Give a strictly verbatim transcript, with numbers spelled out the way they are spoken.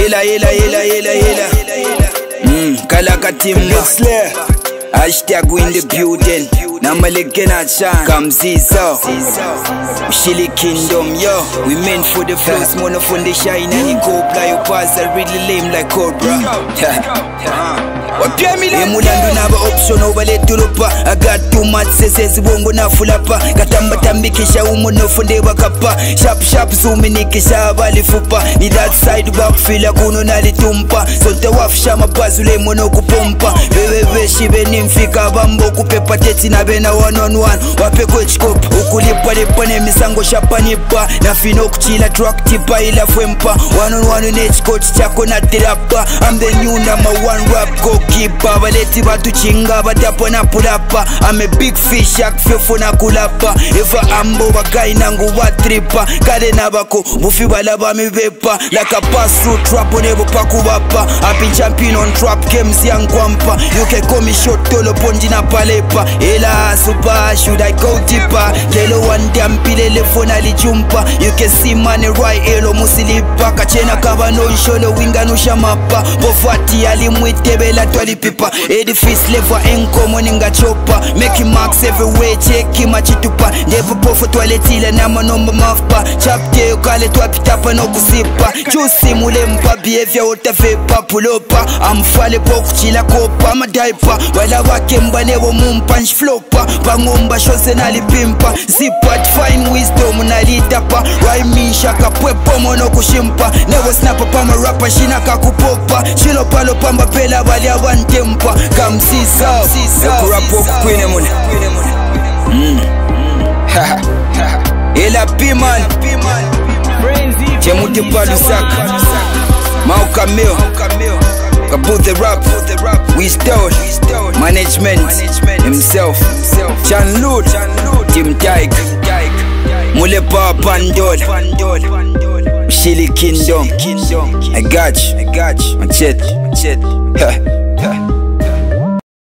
Ela, Ela, Ela, Ela, Ela. Mm, Kalaka Timba. Hashtag in the building. Namalekena chan. Kamzizo Ela Kingdom, yo. We meant for the flows, mono from the shine and you go play your pass are really lame like Cobra. Emulandu naba option over le turupa. I got too much says wongo na fulapa. Katamba tambikisha umo no funde wakapa. Sharp sharp zoom nikisha bali fupa. Ni that side back feel kuno na litumpa. Sonte wafsha mapazule mono kupompa. Wewe shibe nimfika bambo kupepa teti na bena one on one. Wape coach cop ukulipa lipa ne misango shapa nipa. Na fino kuchila truck tipa ila fwempa. One on one net coach chako na tirapa. I'm the new number one rap goalkeeper. Baleti batu chinga batapo na pulapa. I'm a big fish yak fefo na kulapa. Eva ambo wakai nangu watripa. Kade nabako bufi balaba mi vepa. Like a pass through trap on evo paku wapa. I've been champion on trap games yang kwampa. You can call me short tolo ponji na palepa. Ela super should I go deeper? Kelo one damn pile lefona li jumpa. You can see money right elo musilipa. Kachena kaba no sholo winga no shamapa. Bofati ali mwitebe la twali pipa. Edifice level enkomo ninga chopa. Making marks everywhere cheki machitupa. Never pofo toiletila na manomba mafpa. Chapte yokale twapitapa no kusipa. Chusi mule mpa behavior utavepa pulopa. Amfale poku chila kopa madaipa. Wala wake mbanewo mumpanch flopa. Pangomba shose nalipimpa. Zipat fine wisdom nalitapa. Rhyme shaka pwepo mono kushimpa. Never snappa pa ma rapper shina kakupopa. Shilo palo pamba pela bali awan tempa. Kamzizo Ekurapo kukwine mune Ela Piman Chemuti Palusaka Mau Camille Kabut the rap We stole Management Himself Chan Lud Tim Taik Mule Pa Pandol Ela Kingdom I got you Machete